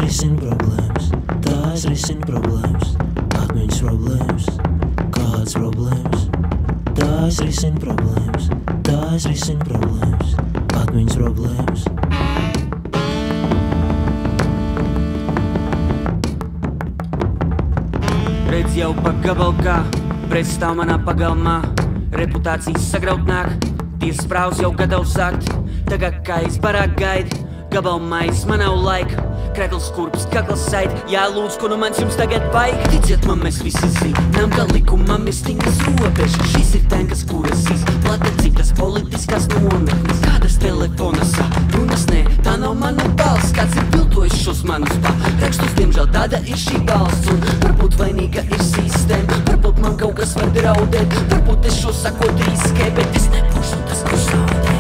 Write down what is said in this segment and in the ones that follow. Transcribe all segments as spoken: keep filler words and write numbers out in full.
risina problēmas, tās risina problēmas, atmiņas problēmas, kādas problēmas. Tās risina problēmas, tās risina problēmas, atmiņas problēmas. Redz jau pa gabalkā, pretstāv manā pagalmā, reputācijas sagrautnāk, tiesas prāvs jau gatavs sākt. Tagad kā izbarāk gaida, gabalmais man nav laika, krekls kurps, kakls said, jālūdz, ko nu mans jums tagad vajag. Ticiet man, mēs visi zinām, ka likumam ir stingras robežas. Šis ir tenkas, kuras izplata citas politiskās nometnes. Kādas telefonas runas, nē, tā nav mana balss. Kāds ir viltojis šos manus pārrakstus, diemžēl tāda ir šī balss. Un varbūt vainīga ir sistēma, varbūt man kaut kas var draudēt, varbūt es šo sakot riskē, bet es nebūšu tas, kurš zaudēs.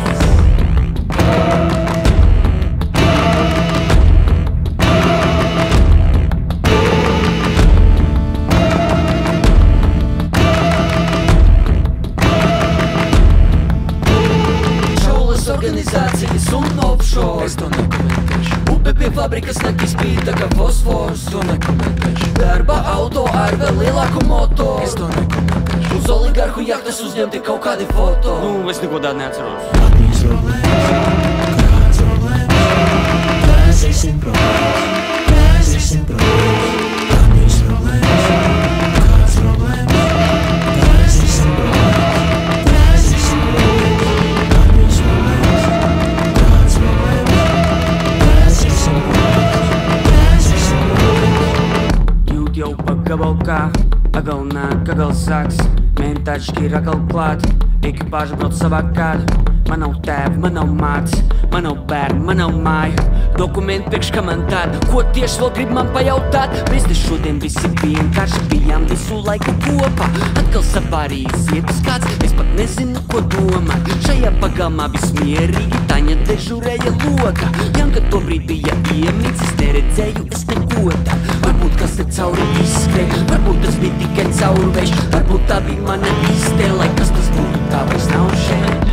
Organizācijas un offshore. Es to nekomentēšu. Upe pie fabrikas naktis pīta kā fosfors. To nekomentēšu. Darba auto ar vēl lielāku motoru. Es to nekomentēšu. Uz oligarhu jahtas uzņemti kaut kādi foto. Nu, es neko tādu neatceros. Atmiņas problēmas, kādas problēmas, tās risina problēmas, tās risina problēmas, atmiņas problēmas, kādas problēmas, tās risina problēmas, tās risina problēmas, atmiņas problēmas, kādas problēmas, tās risina problēmas, tās risina problēmas. Jūt jau pa gabalkā, agal nāk, agal sāks, mentāčki ir agal klāt, ekipāža brauc savā kādu. Man nav tēva, man nav mātes, man nav bērni, man nav māja. Dokumenti priekš kā man tāda, ko tieši vēl grib man pajautāt? Mēs te šodien visi vienkārši bijām visu laiku kopā. Atkal sabārījis ietas kāds, es pat nezinu, ko domāt. Šajā pagalmā viss mierīgi, Taņa dežurēja lokā. Janka tobrīd bija iemīcis, neredzēju es neko tā. Varbūt kas te cauri izskrēja, varbūt tas bija tikai caurvējš, varbūt tā bija mana iztēle, lai kas tas būtu, tā vairs nav šeit.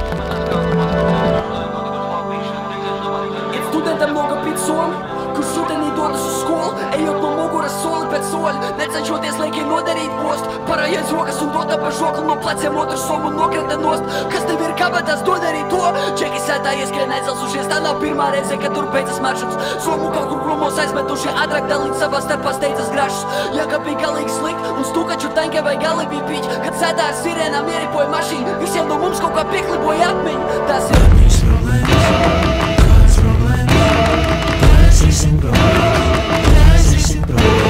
Studentam noga pīt soli, kurš rudenī dodas uz skolu, ejot no muguras soli pēc soļa, necenšoties lieki nodarīt postu, parājies rokas un dod pa žokli no pleciem otru somu nokrenta nost. Kas tev ir kabatās, dod arī to, čeki sētā ieskrien aizalsušies, tā nav pirmā reize, kad tur beidzas maršruts. Somu kaut kur krūmos aizmetuši, ātrāk dalīt savā starpā steidzas grašus. Jaka bija galīgi slikt un stūkaču taņķē vai gali bija pīķi, kad sētā ar sirēnām ieripoja mašīna, visiem no mums kaut kā piekliboja atmiņa. Tas ir Atmiņas problēmas, kādas problēmas, tās risina problēmas, tās risina problēmas.